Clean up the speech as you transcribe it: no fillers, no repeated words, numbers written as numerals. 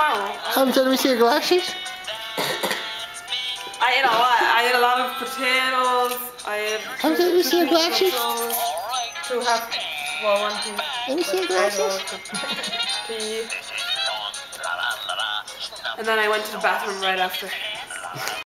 know. Hamza, let me see your glasses. I ate a lot. I ate a lot of potatoes. I ate Hamza, let me see your glasses. Two half, well, one piece. Let me see your glasses. To eat. And then I went to the bathroom right after.